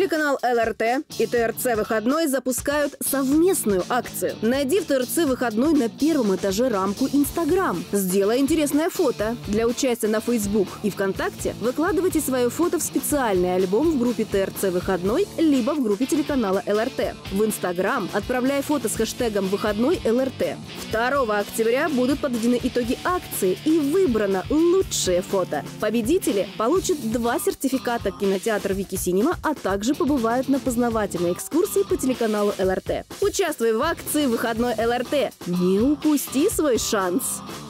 Телеканал ЛРТ и ТРЦ «Выходной» запускают совместную акцию. Найди в ТРЦ «Выходной» на первом этаже рамку Instagram. Сделай интересное фото. Для участия на Facebook и ВКонтакте выкладывайте свое фото в специальный альбом в группе ТРЦ «Выходной» либо в группе телеканала ЛРТ. В Instagram отправляй фото с хэштегом «Выходной ЛРТ». 2 октября будут подведены итоги акции и выбрано лучшее фото. Победители получат 2 сертификата кинотеатр Вики Синема, а также побывают на познавательной экскурсии по телеканалу ЛРТ. Участвуй в акции «Выходной ЛРТ». Не упусти свой шанс!